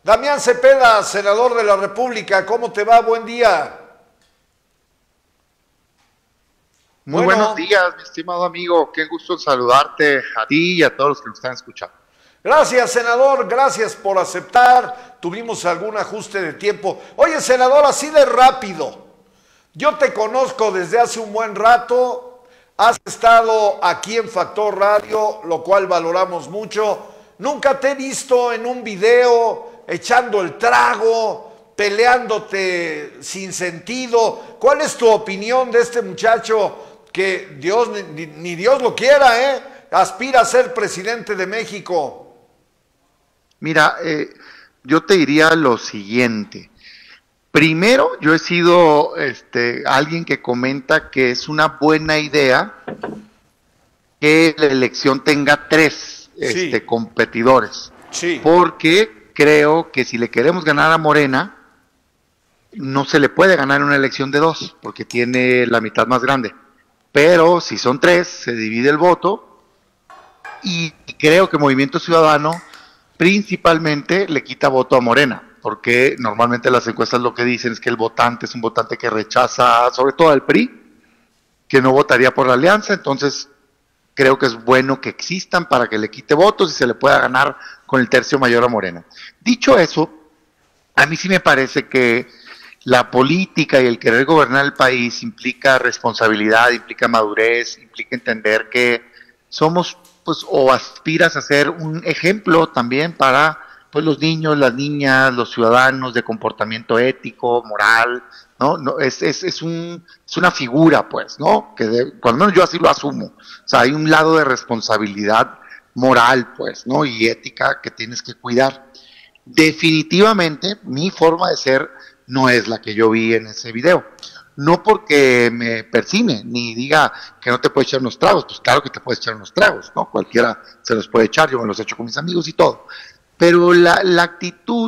Damián Cepeda, senador de la República, ¿cómo te va? Buen día. Muy buenos días, mi estimado amigo. Qué gusto saludarte a ti y a todos los que nos están escuchando. Gracias, senador. Gracias por aceptar. Tuvimos algún ajuste de tiempo. Oye, senador, así de rápido. Yo te conozco desde hace un buen rato. Has estado aquí en Factor Radio, lo cual valoramos mucho. Nunca te he visto en un video echando el trago, peleándote sin sentido. ¿Cuál es tu opinión de este muchacho que Dios, ni Dios lo quiera, aspira a ser presidente de México? Mira, yo te diría lo siguiente. Primero, yo he sido alguien que comenta que es una buena idea que la elección tenga tres competidores. Sí. Porque creo que si le queremos ganar a Morena, no se le puede ganar en una elección de dos, porque tiene la mitad más grande. Pero si son tres, se divide el voto, y creo que Movimiento Ciudadano principalmente le quita voto a Morena, porque normalmente las encuestas lo que dicen es que el votante es un votante que rechaza, sobre todo al PRI, que no votaría por la alianza. Entonces creo que es bueno que existan para que le quite votos y se le pueda ganar con el tercio mayor a Morena. Dicho eso, a mí sí me parece que la política y el querer gobernar el país implica responsabilidad, implica madurez, implica entender que somos, pues, o aspiras a ser un ejemplo también para, pues, los niños, las niñas, los ciudadanos de comportamiento ético, moral, ¿no? Es una figura, pues, ¿no? Cuando menos yo así lo asumo. O sea, hay un lado de responsabilidad moral, pues, ¿no? Y ética que tienes que cuidar. Definitivamente, mi forma de ser no es la que yo vi en ese video. No porque me persine, ni diga que no te puedes echar unos tragos. Pues claro que te puedes echar unos tragos, ¿no? Cualquiera se los puede echar, yo me los echo con mis amigos y todo. Pero la actitud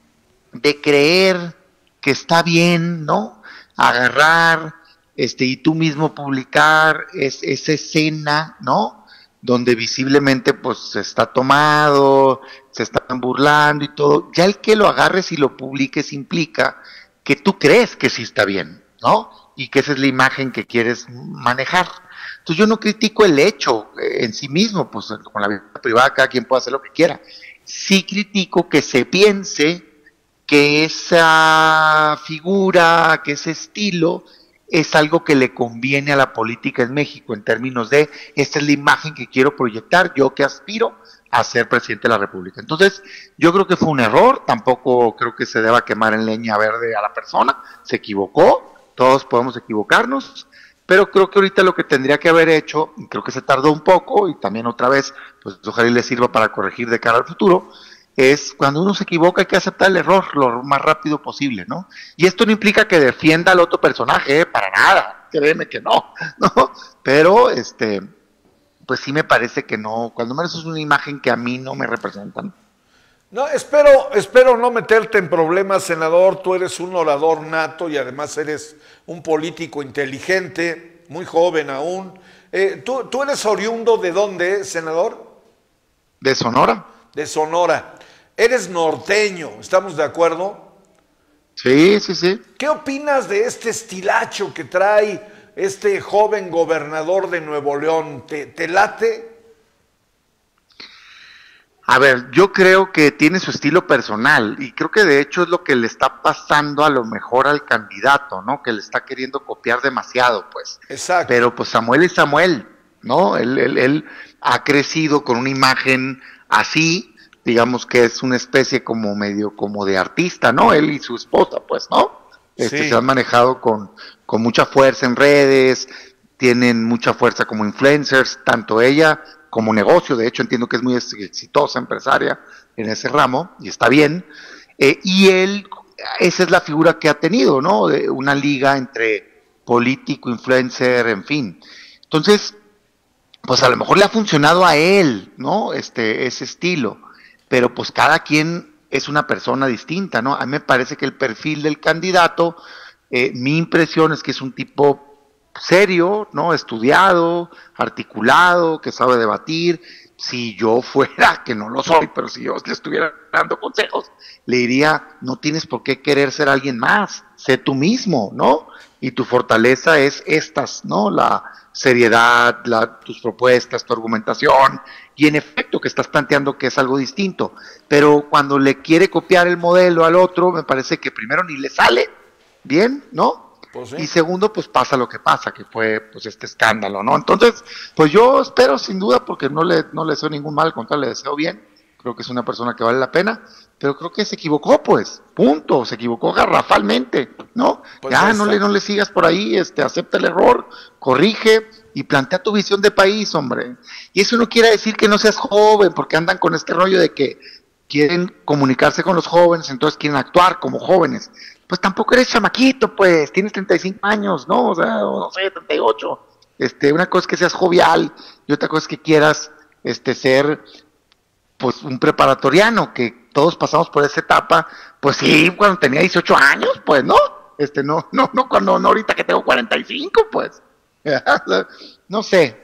de creer que está bien, ¿no? Agarrar, y tú mismo publicar esa escena, ¿no? Donde visiblemente, pues, se está tomado, se están burlando y todo. Ya el que lo agarres y lo publiques implica que tú crees que sí está bien, ¿no? Y que esa es la imagen que quieres manejar. Entonces yo no critico el hecho en sí mismo, pues con la vida privada cada quien puede hacer lo que quiera. Sí critico que se piense que esa figura, que ese estilo es algo que le conviene a la política en México en términos de, esta es la imagen que quiero proyectar, yo que aspiro a ser presidente de la República. Entonces, yo creo que fue un error, tampoco creo que se deba quemar en leña verde a la persona, se equivocó, todos podemos equivocarnos, pero creo que ahorita lo que tendría que haber hecho, y creo que se tardó un poco, y también otra vez, pues ojalá y le sirva para corregir de cara al futuro, es cuando uno se equivoca hay que aceptar el error lo más rápido posible, ¿no? Y esto no implica que defienda al otro personaje, para nada, créeme que no, ¿no? Pero, pues sí me parece que no, cuando menos es una imagen que a mí no me representan. No, espero no meterte en problemas, senador. Tú eres un orador nato y además eres un político inteligente, muy joven aún. ¿Tú eres oriundo de dónde, senador? ¿De Sonora? De Sonora. Eres norteño, ¿estamos de acuerdo? Sí, sí, sí. ¿Qué opinas de este estilacho que trae este joven gobernador de Nuevo León? ¿Te late? A ver, yo creo que tiene su estilo personal y creo que de hecho es lo que le está pasando a lo mejor al candidato, ¿no? Que le está queriendo copiar demasiado, pues. Exacto. Pero pues Samuel es Samuel, ¿no? Él ha crecido con una imagen así, digamos que es una especie como medio como de artista, ¿no? Él y su esposa, pues, ¿no? Sí. Se han manejado con mucha fuerza en redes, tienen mucha fuerza como influencers, tanto ella como negocio, de hecho entiendo que es muy exitosa empresaria en ese ramo, y está bien, y él, esa es la figura que ha tenido, ¿no? De una liga entre político, influencer, en fin. Entonces, pues a lo mejor le ha funcionado a él, ¿no? Ese estilo, pero pues cada quien es una persona distinta, ¿no? A mí me parece que el perfil del candidato, mi impresión es que es un tipo serio, ¿no? Estudiado, articulado, que sabe debatir, si yo fuera, que no lo soy, pero si yo le estuviera dando consejos, le diría, no tienes por qué querer ser alguien más, sé tú mismo, ¿no? Y tu fortaleza es estas, ¿no? La seriedad, tus propuestas, tu argumentación, y en efecto que estás planteando que es algo distinto, pero cuando le quiere copiar el modelo al otro, me parece que primero ni le sale bien, ¿no? Pues sí. Y segundo, pues pasa lo que pasa, que fue pues este escándalo, ¿no? Entonces, pues yo espero sin duda, porque no le deseo ningún mal, al contrario, le deseo bien, creo que es una persona que vale la pena, pero creo que se equivocó, pues, punto, se equivocó garrafalmente, ¿no? Pues ya no le sigas por ahí, acepta el error, corrige y plantea tu visión de país, hombre. Y eso no quiere decir que no seas joven, porque andan con este rollo de que quieren comunicarse con los jóvenes, entonces quieren actuar como jóvenes. Pues tampoco eres chamaquito, pues, tienes 35 años, ¿no? O sea, no sé, 38. Una cosa es que seas jovial y otra cosa es que quieras ser pues un preparatoriano, que todos pasamos por esa etapa, pues sí, cuando tenía 18 años, pues, ¿no? No cuando, no ahorita que tengo 45, pues. No sé.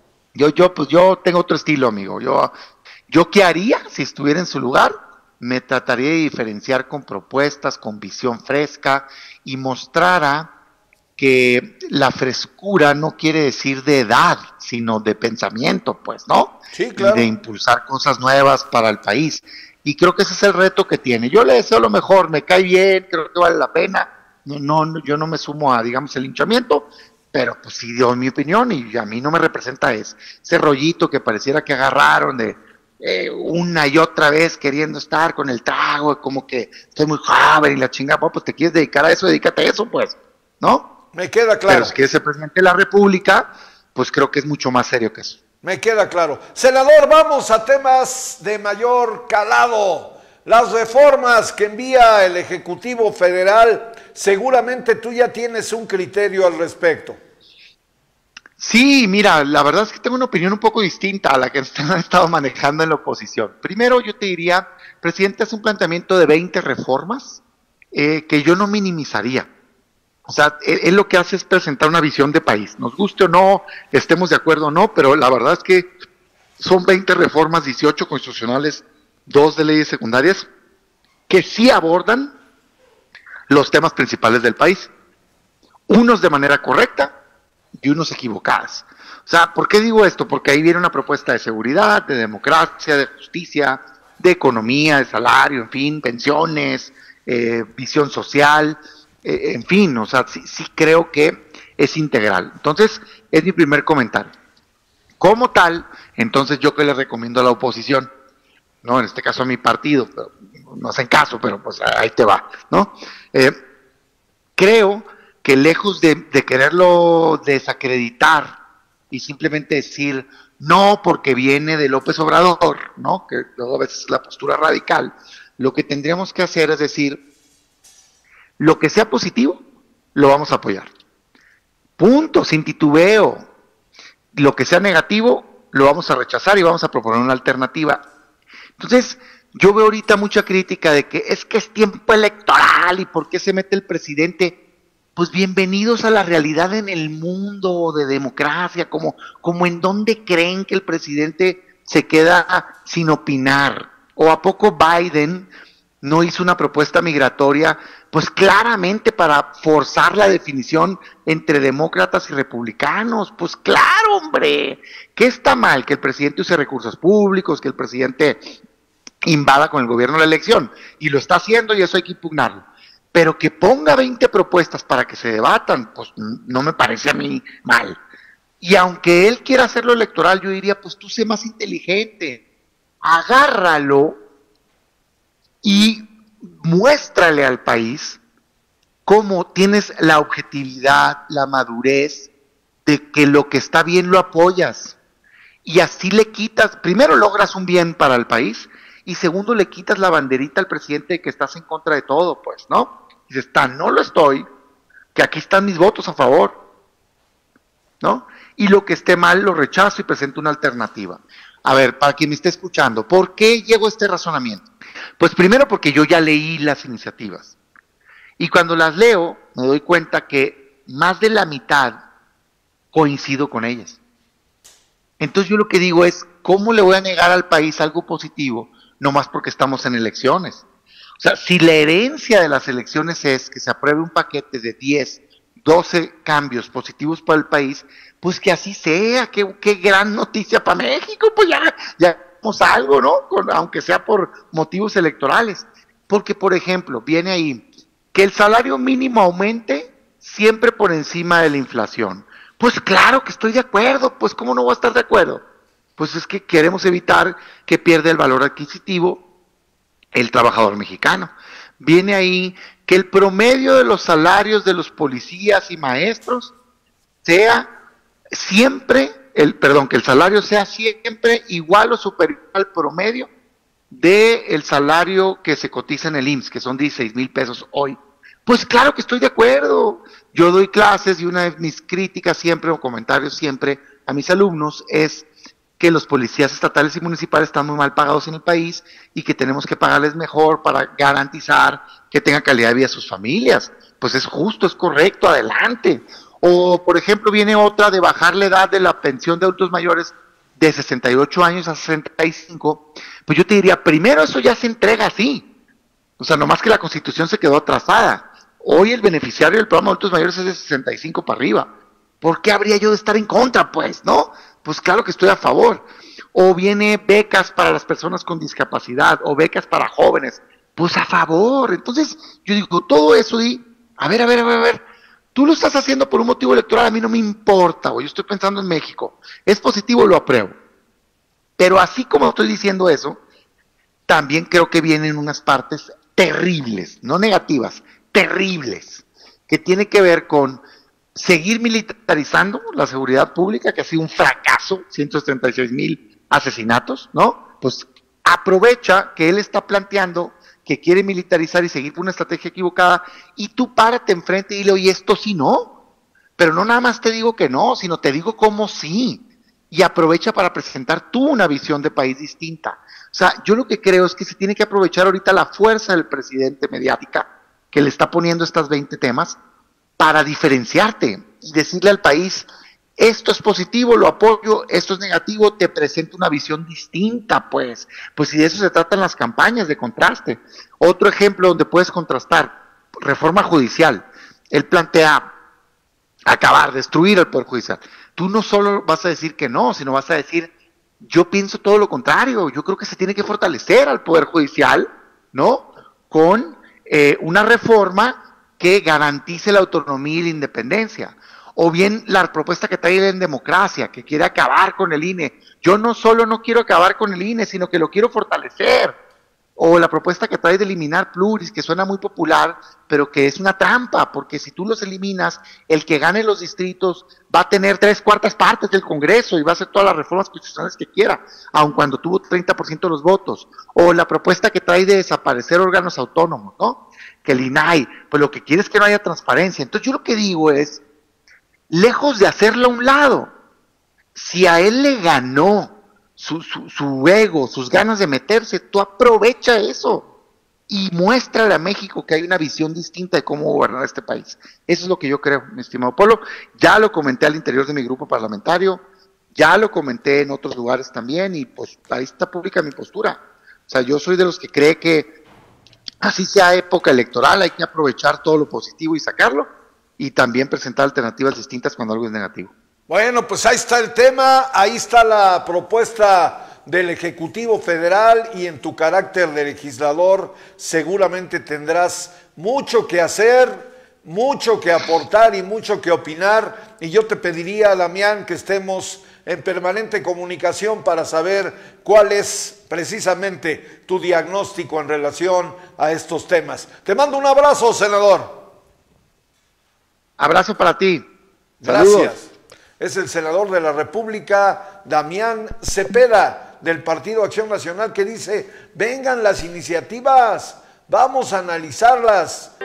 Yo tengo otro estilo, amigo. Yo ¿qué haría si estuviera en su lugar? Me trataría de diferenciar con propuestas, con visión fresca y mostrara que la frescura no quiere decir de edad, sino de pensamiento, pues, ¿no? Sí, claro. Y de impulsar cosas nuevas para el país. Y creo que ese es el reto que tiene. Yo le deseo lo mejor, me cae bien, creo que vale la pena. Yo no me sumo a, digamos, el linchamiento, pero pues sí dio mi opinión y a mí no me representa ese rollito que pareciera que agarraron de una y otra vez queriendo estar con el trago, como que estoy muy joven y la chingada, pues te quieres dedicar a eso, dedícate a eso, pues, ¿no? Me queda claro. Pero si quieres ser presidente de la República, pues creo que es mucho más serio que eso. Me queda claro. Senador, vamos a temas de mayor calado. Las reformas que envía el Ejecutivo Federal, seguramente tú ya tienes un criterio al respecto. Sí, mira, la verdad es que tengo una opinión un poco distinta a la que han estado manejando en la oposición. Primero, yo te diría, presidente hace un planteamiento de 20 reformas que yo no minimizaría. O sea, él lo que hace es presentar una visión de país. Nos guste o no, estemos de acuerdo o no, pero la verdad es que son 20 reformas, 18 constitucionales, 2 de leyes secundarias, que sí abordan los temas principales del país. Unos de manera correcta y unos equivocadas. O sea, ¿por qué digo esto? Porque ahí viene una propuesta de seguridad, de democracia, de justicia, de economía, de salario, en fin, pensiones, visión social, en fin, o sea, sí creo que es integral. Entonces, es mi primer comentario. Como tal, entonces yo que le recomiendo a la oposición, no, en este caso a mi partido, pero no hacen caso, pero pues ahí te va, ¿no? Creo que lejos de quererlo desacreditar y simplemente decir no porque viene de López Obrador, ¿no? Que luego a veces es la postura radical, lo que tendríamos que hacer es decir, lo que sea positivo, lo vamos a apoyar. Punto, sin titubeo. Lo que sea negativo, lo vamos a rechazar y vamos a proponer una alternativa. Entonces, yo veo ahorita mucha crítica de que es tiempo electoral y por qué se mete el presidente. Pues bienvenidos a la realidad en el mundo de democracia, como en donde creen que el presidente se queda sin opinar. ¿O a poco Biden no hizo una propuesta migratoria, pues claramente para forzar la definición entre demócratas y republicanos? Pues claro, hombre, ¿qué está mal? Que el presidente use recursos públicos, que el presidente invada con el gobierno la elección, y lo está haciendo y eso hay que impugnarlo. Pero que ponga 20 propuestas para que se debatan, pues no me parece a mí mal. Y aunque él quiera hacerlo electoral, yo diría, pues tú sé más inteligente, agárralo y muéstrale al país cómo tienes la objetividad, la madurez de que lo que está bien lo apoyas. Y así le quitas, primero logras un bien para el país, y segundo le quitas la banderita al presidente de que estás en contra de todo, pues, ¿no? Dices, no lo estoy, que aquí están mis votos a favor, ¿no? Y lo que esté mal lo rechazo y presento una alternativa. A ver, para quien me esté escuchando, ¿por qué llego a este razonamiento? Pues primero porque yo ya leí las iniciativas. Y cuando las leo, me doy cuenta que más de la mitad coincido con ellas. Entonces yo lo que digo es, ¿cómo le voy a negar al país algo positivo nomás porque estamos en elecciones? O sea, si la herencia de las elecciones es que se apruebe un paquete de 10, 12 cambios positivos para el país, pues que así sea, qué gran noticia para México, pues ya hacemos algo, ¿no? Aunque sea por motivos electorales. Porque, por ejemplo, viene ahí que el salario mínimo aumente siempre por encima de la inflación. Pues claro que estoy de acuerdo, pues ¿cómo no voy a estar de acuerdo? Pues es que queremos evitar que pierda el valor adquisitivo el trabajador mexicano. Viene ahí que el promedio de los salarios de los policías y maestros sea siempre, que el salario sea siempre igual o superior al promedio del salario que se cotiza en el IMSS, que son 16,000 pesos hoy. Pues claro que estoy de acuerdo. Yo doy clases y una de mis críticas siempre o comentarios siempre a mis alumnos es que los policías estatales y municipales están muy mal pagados en el país y que tenemos que pagarles mejor para garantizar que tengan calidad de vida a sus familias. Pues es justo, es correcto, adelante. O, por ejemplo, viene otra de bajar la edad de la pensión de adultos mayores de 68 años a 65. Pues yo te diría, primero eso ya se entrega así. O sea, nomás que la Constitución se quedó atrasada. Hoy el beneficiario del programa de adultos mayores es de 65 para arriba. ¿Por qué habría yo de estar en contra, pues, no? Pues claro que estoy a favor. O viene becas para las personas con discapacidad, o becas para jóvenes. Pues a favor. Entonces, yo digo, todo eso y, a ver, tú lo estás haciendo por un motivo electoral, a mí no me importa, yo estoy pensando en México. Es positivo, lo apruebo. Pero así como estoy diciendo eso, también creo que vienen unas partes terribles, no negativas, terribles, que tiene que ver con seguir militarizando la seguridad pública, que ha sido un fracaso, 136,000 asesinatos, ¿no? Pues aprovecha que él está planteando que quiere militarizar y seguir por una estrategia equivocada, y tú párate enfrente y dile, oye, esto sí no, pero no nada más te digo que no, sino te digo cómo sí, y aprovecha para presentar tú una visión de país distinta. O sea, yo lo que creo es que se tiene que aprovechar ahorita la fuerza del presidente mediática, que le está poniendo estas 20 temas, para diferenciarte y decirle al país, esto es positivo, lo apoyo, esto es negativo, te presento una visión distinta, pues si de eso se tratan las campañas, de contraste. Otro ejemplo donde puedes contrastar, reforma judicial. Él plantea destruir el Poder Judicial. Tú no solo vas a decir que no, sino vas a decir, yo pienso todo lo contrario, yo creo que se tiene que fortalecer al Poder Judicial, ¿no? Con una reforma que garantice la autonomía y la independencia. O bien la propuesta que trae en democracia, que quiere acabar con el INE. Yo no solo no quiero acabar con el INE, sino que lo quiero fortalecer. O la propuesta que trae de eliminar pluris, que suena muy popular, pero que es una trampa, porque si tú los eliminas, el que gane los distritos va a tener 3/4 partes del Congreso y va a hacer todas las reformas constitucionales que quiera, aun cuando tuvo 30% de los votos. O la propuesta que trae de desaparecer órganos autónomos, ¿no? Que el INAI, pues lo que quiere es que no haya transparencia. Entonces yo lo que digo es, lejos de hacerlo a un lado, si a él le ganó su ego, sus ganas de meterse, tú aprovecha eso y muéstrale a México que hay una visión distinta de cómo gobernar este país. Eso es lo que yo creo, mi estimado Polo. Ya lo comenté al interior de mi grupo parlamentario, ya lo comenté en otros lugares también, y pues ahí está pública mi postura. O sea, yo soy de los que cree que así sea época electoral, hay que aprovechar todo lo positivo y sacarlo, y también presentar alternativas distintas cuando algo es negativo. Bueno, pues ahí está el tema, ahí está la propuesta del Ejecutivo Federal, y en tu carácter de legislador seguramente tendrás mucho que hacer, mucho que aportar y mucho que opinar, y yo te pediría, Damián, que estemos en permanente comunicación para saber cuál es precisamente tu diagnóstico en relación a estos temas. Te mando un abrazo, senador. Abrazo para ti. Gracias. Saludos. Es el senador de la República, Damián Cepeda, del Partido Acción Nacional, que dice, vengan las iniciativas, vamos a analizarlas.